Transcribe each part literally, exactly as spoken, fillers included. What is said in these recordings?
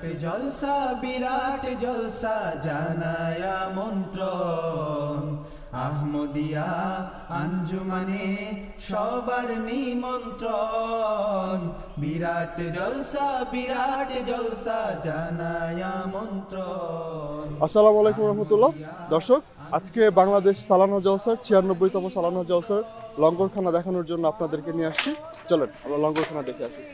জলসা বিরাট জলসা জানায় আমন্ত্রণ আহমদিয়া আঞ্জুমানে সবার নিমন্ত্রণ বিরাট জলসা বিরাট জলসা জানায় আমন্ত্রণ। আসসালামু আলাইকুম রহমতুল্লাহ। দর্শক, আজকে বাংলাদেশ সালানা জলসার ছিয়ানব্বইতম সালানা জলসার লঙ্গরখানা দেখানোর জন্য আপনাদেরকে নিয়ে আসছি। চলেন আমরা লঙ্গরখানা দেখে আসি।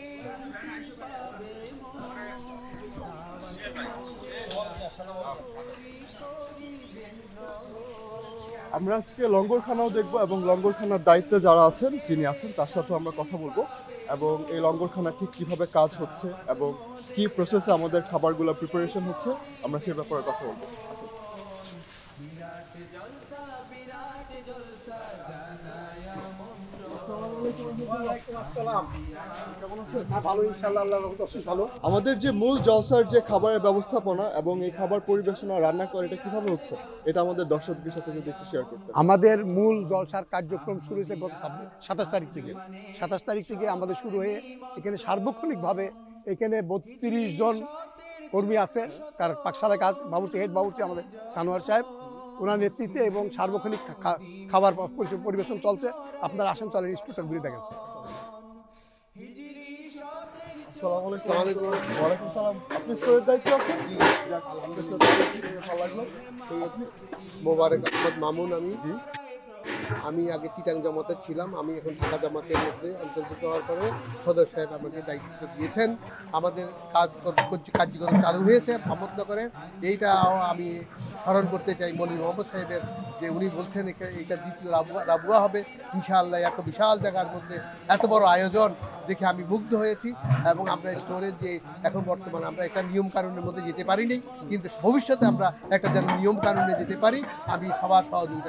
আমরা আজকে লঙ্গরখানাও দেখবো এবং লঙ্গরখানার দায়িত্বে যারা আছেন যিনি আছেন তার সাথেও আমরা কথা বলবো এবং এই লঙ্গরখানা ঠিক কীভাবে কাজ হচ্ছে এবং কি প্রসেসে আমাদের খাবারগুলো প্রিপারেশন হচ্ছে আমরা সে ব্যাপারে কথা বলবো। আমাদের যে মূল জলসার যে খাবারের ব্যবস্থাপনা এবং এই খাবার পরিবেশনা রান্না করে এটা কিভাবে হচ্ছে এটা আমাদের দর্শকদের সাথে যদি একটু শেয়ার করতে। আমাদের মূল জলসার কার্যক্রম শুরু হয়েছে গত সাতাশ তারিখ থেকে সাতাশ তারিখ থেকে আমাদের শুরু হয়ে এখানে সার্বক্ষণিকভাবে এখানে বত্রিশ জন কর্মী আছে, তার পাকশালা কাজ বাবুর্চি হেড বাবুর্চি আমাদের সানোয়ার সাহেব, ওনার নেতৃত্বে এবং সার্বক্ষণিক খাবার পরিবেশন চলছে। আপনারা আসেন, চলেন স্টুডিও ঘুরে দেখেন। মোবারক আহমদ মামুন। আমি আমি আগে চিটাং জামাতে ছিলাম, আমি এখন ঢাকা জামাতের মধ্যে অন্তর্ভুক্ত হওয়ার পরে সদর সাহেব আমাকে দায়িত্ব দিয়েছেন। আমাদের কাজ কার্যক্রম চালু হয়েছে আহমদনগরে। এইটাও আমি স্মরণ করতে চাই মনির মোহাম্মদ সাহেবের, যে উনি বলছেন এটা দ্বিতীয় রাবুয়া রাবুয়া হবে ইনশাআল্লাহ। এত বিশাল জায়গার মধ্যে এত বড় আয়োজন দেখে আমি মুগ্ধ হয়েছি এবং আমরা স্টোরের যে এখন বর্তমানে আমরা একটা নিয়ম কানুনের মধ্যে যেতে পারিনি, কিন্তু ভবিষ্যতে আমরা একটা যেন নিয়ম কানুনে যেতে পারি, আমি সবার সহযোগিতা।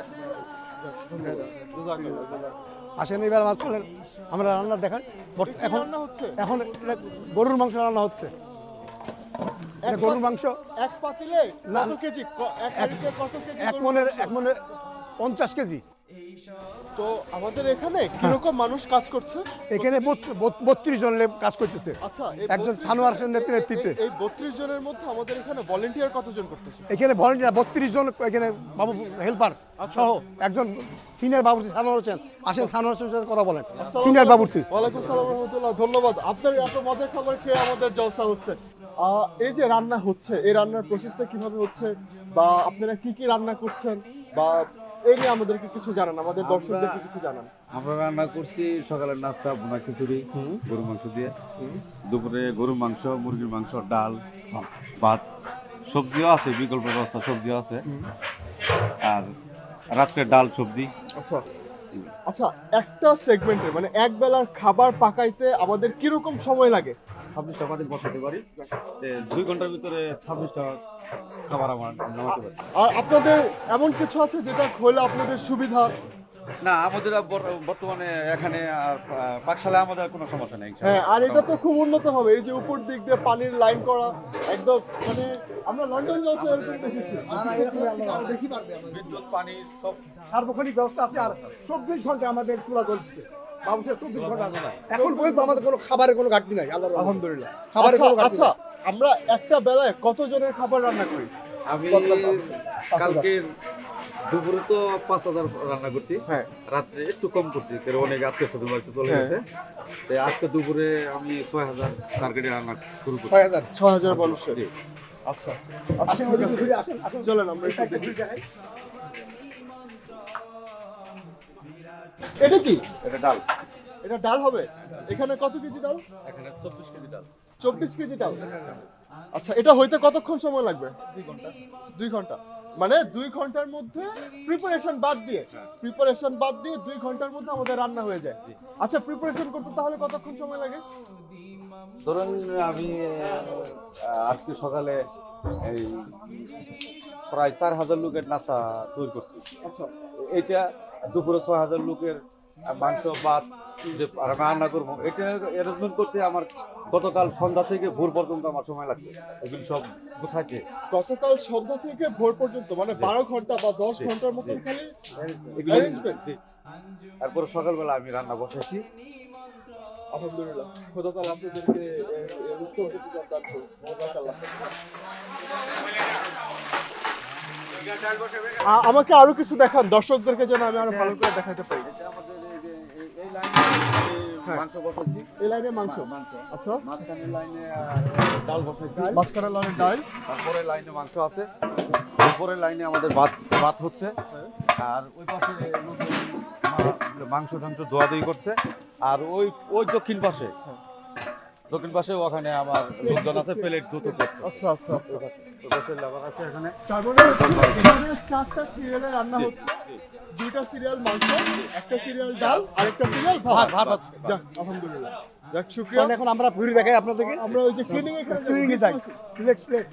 আসেন এবার আমার চলেন আমরা রান্না দেখাই। এখন এখন গরুর মাংস রান্না হচ্ছে। গরুর মাংস এক পাতিলে কত কেজি? এক মনের এক মনের পঞ্চাশ কেজি। তো আমাদের এখানে কিরকম মানুষ কাজ করছে? এখানে বত্রিশ জন কাজ করতেছে। আচ্ছা, একজন সানোয়ার নেতৃত্বে। এই বত্রিশ জনের মধ্যে আমাদের এখানে ভলেন্টিয়ার কতজন করতেছে? এখানে ভলেন্টিয়ার বত্রিশ জন, এখানে বাবু হেল্পার সহ একজন সিনিয়র বাবুর্চি সানোয়ার হোসেন। আসেন সানোয়ার হোসেনের সাথে কথা বলেন, সিনিয়র বাবুর্চি। ওয়ালাইকুম সালাম রহমতুল্লাহ, ধন্যবাদ। আপনার এত মজার খাবার খেয়ে আমাদের জলসা হচ্ছে। এই যে রান্না হচ্ছে, এই রান্নার প্রসেসটা কিভাবে হচ্ছে বা আপনারা কি কি রান্না করছেন বা এই নিয়ে আমাদেরকে কিছু জানান, আমাদের দর্শকদেরকে কিছু জানান। আমরা রান্না করছি সকালের নাস্তা বোনা খিচুড়ি গরু মাংস দিয়ে, দুপুরে গরু মাংস, মুরগির মাংস, ডাল, ভাত, সবজিও আছে, বিকল্প ব্যবস্থা সবজিও আছে, আর রাত্রে ডাল সবজি। আচ্ছা আচ্ছা, একটা সেগমেন্টে মানে এক বেলার খাবার পাকাইতে আমাদের কিরকম সময় লাগে? ছাব্বিশটা আমাদের বসাতে পারি, দুই ঘন্টার ভিতরে ছাব্বিশটা খাবার আমার নামাতে পারি। আর আপনাদের এমন কিছু আছে যেটা হলে আপনাদের সুবিধা? না, আমাদের বর্তমানে এখানে পাকশালায় আমাদের কোনো সমস্যা নেই। হ্যাঁ, আর এটা তো খুব উন্নত হবে, এই যে উপর দিক দিয়ে পানির লাইন করা একদম, মানে আমরা লন্ডন জলসা এরকম দেখেছি। বেশি পারবে, বিদ্যুৎ পানি সব সার্বক্ষণিক ব্যবস্থা আছে, আর চব্বিশ ঘন্টা আমাদের চুলা জ্বলছে। এখন পর্যন্ত আমাদের কোনো খাবারের কোনো ঘাটতি নাই, আলহামদুলিল্লাহ। খাবারের কোনো ঘাটতি। আচ্ছা, আমরা একটা বেলায় কত জনের খাবার রান্না করি? আমি কালকে দুপুরে তো পাঁচ হাজার রান্না করছি, হ্যাঁ, রাত্রে একটু কম করছি, কারণ অনেক আত্মীয় স্বজন একটু চলে গেছে। আজকে দুপুরে আমি ছয় হাজার টার্গেটে রান্না শুরু করছি। ছয় হাজার ছয় হাজার মানুষের। আচ্ছা, চলেন আমরা এটা কি? এটা ডাল। এটা ডাল হবে? এখানে কত কেজি ডাল? এখানে চব্বিশ কেজি ডাল। চব্বিশ কেজি ডাল। আচ্ছা, এটা হইতে কতক্ষণ সময় লাগবে? দুই ঘন্টা। দুই ঘন্টা মানে দুই ঘন্টার মধ্যে প্রিপারেশন বাদ দিয়ে প্রিপারেশন বাদ দিয়ে দুই ঘন্টার মধ্যে আমাদের রান্না হয়ে যায়। আচ্ছা, প্রিপারেশন করতে তাহলে কতক্ষণ সময় লাগে? ধরুন আমি আজকে সকালে এই প্রায় চার হাজার লোকের নাস্তা তৈরি করছি। আচ্ছা, এটা দুপুরে ছয় হাজার লোকের মাংস ভাত যে রান্না করবো, এটা অ্যারেঞ্জমেন্ট করতে আমার গতকাল সন্ধ্যা থেকে ভোর পর্যন্ত আমার সময় লাগবে এগুলো সব গোছাইতে। গতকাল সন্ধ্যা থেকে ভোর পর্যন্ত মানে বারো ঘন্টা বা দশ ঘন্টার মতন খালি এগুলো। তারপরে সকালবেলা আমি রান্না বসাইছি। আলহামদুলিল্লাহ, খোদা তাআলা আপনাদেরকে এর এর উত্তম প্রতিদান দান করুন। জাযাকাল্লাহ। আ- আমাকে আরো কিছু দেখান দর্শকদেরকে, যেন আমি আরো ভালো করে দেখাতে পারি। আমাদের এই যে এই- এই লাইনে মাংস বসাচ্ছি, এই লাইনে মাংস, মাংস আচ্ছা, মাঝখানের লাইনে ডাল বসাচ্ছি, মাঝখানে লাইনে ডাল, তারপরে লাইনে মাংস আছে, উপরের লাইনে আমাদের ভাত ভাত হচ্ছে, আর ওই পাশে নতুন মা- মাংস টাংস ধোয়াধুয়ি করছে, আর ওই ওই দক্ষিণ পাশে দক্ষিণ পাশে ওখানে আমার লোকজন আছে প্লেট দুটো করছে। আচ্ছা আচ্ছা আচ্ছা। ওই পাশে লেবার আছে এখানে। তার মানে এখানে চারটা সিরিয়ালে রান্না হচ্ছে, দুইটা সিরিয়াল মাংস, একটা সিরিয়াল ডাল, আরেকটা সিরিয়াল ভাত। ভাত হচ্ছে। যাক, আলহামদুলিল্লাহ, যাক, শুকরিয়া। কারণ এখন আমরা ঘুরে দেখাই আপনাদেরকে, আমরা ওই যে ক্লিনিং এখানে ক্লিনিং এ যাই, প্লেট প্লেট।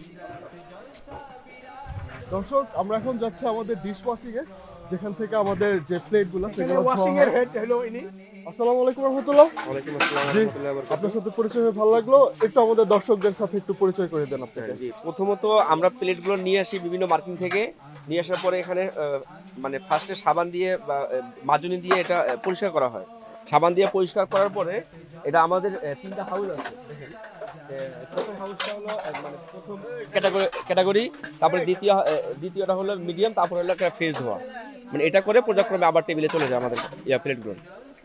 দর্শক, আমরা এখন যাচ্ছি আমাদের ডিশ ওয়াশিং এ, যেখান থেকে আমাদের যে প্লেটগুলো এখানে ওয়াশিং এর হেড হলো ইনি। আসসালামু আলাইকুম রাহমাতুল্লাহ। ওয়ালাইকুম আসসালাম ওয়া রাহমাতুল্লাহি ওয়া বারাকাতুহু। আপনার সাথে পরিচয় হয়ে ভালো লাগলো, একটু আমাদের দর্শকদের সাথে একটু পরিচয় করে দেন আপনাকে। জি, প্রথমত আমরা প্লেটগুলো নিয়ে আসি বিভিন্ন মার্কেটিং থেকে, নিয়ে আসার পরে এখানে আহ, মানে ফার্স্টে সাবান দিয়ে বা আহ, মাজনি দিয়ে এটা আহ, পরিষ্কার করা হয়। সাবান দিয়ে পরিষ্কার করার পরে এটা আমাদের আহ, তিনটা হাউস আছে দেখেন। আহ, প্রথম হাউসটা হলো আহ, মানে প্রথম ক্যাটাগরি ক্যাটাগরি তারপরে দ্বিতীয় আহ, দ্বিতীয়টা হলো মিডিয়াম, তারপরে হলো একটা ফ্রেশ ধোয়া। মানে এটা করে পর্যায়ক্রমে আবার টেবিলে চলে যায় আমাদের ইয়া প্লেটগুলো।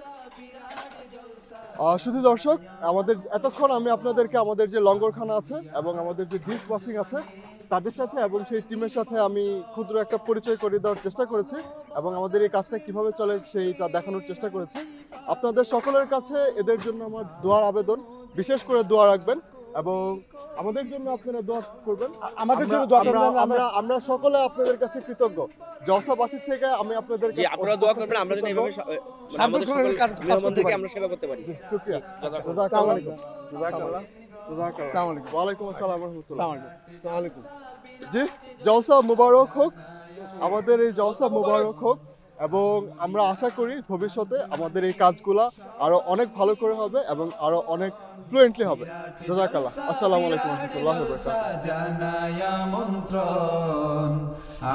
আহ, শুধু দর্শক, আমাদের এতক্ষণ আমি আপনাদেরকে আমাদের যে লঙ্গরখানা আছে এবং আমাদের যে ডিশ ওয়াশিং আছে তাদের সাথে এবং সেই টিমের সাথে আমি ক্ষুদ্র একটা পরিচয় করে দেওয়ার চেষ্টা করেছি এবং আমাদের এই কাজটা কিভাবে চলে সেইটা দেখানোর চেষ্টা করেছি। আপনাদের সকলের কাছে এদের জন্য আমার দোয়ার আবেদন, বিশেষ করে দোয়া রাখবেন এবং আমাদের জন্য আপনারা দোয়া করবেন। আমাদের জন্য আমরা- দোয়া আমরা- করবেন। আমরা আমরা সকলে আপনাদের কাছে কৃতজ্ঞ। জলসাবাসী থেকে আমি আপনাদেরকে জি, আপনারা দোয়া করবেন আমরা যেন এইভাবে সা- আহ, মানে আমাদের সকল সার্বক্ষণিক কাজ- কাজ করতে মেহমানদেরকে পারি। আমরা সেবা করতে পারি। শুকরিয়া। আসসালামু আলাইকুম। জাযাকাল্লাহ। আসসালামু আলাইকুম। ওয়ালাইকুম আসসালাম ওয়া রাহমাতুল্লাহ। আসসালামু আলাইকুম। জি, জলসা মুবারক হোক, আমাদের এই জলসা মুবারক হোক এবং আমরা আশা করি ভবিষ্যতে আমাদের এই কাজগুলা আরো অনেক ভালো করে হবে এবং আরো অনেক ফ্লুয়েন্টলি হবে। জাযাকাল্লাহ। আসসালামু আলাইকুম ওয়া রাহমাতুল্লাহি ওয়া বারাকাতুহু। জানায় আমন্ত্রণ,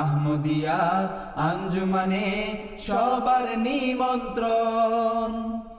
আহমদিয়া আঞ্জুমানে সবার নিমন্ত্রণ।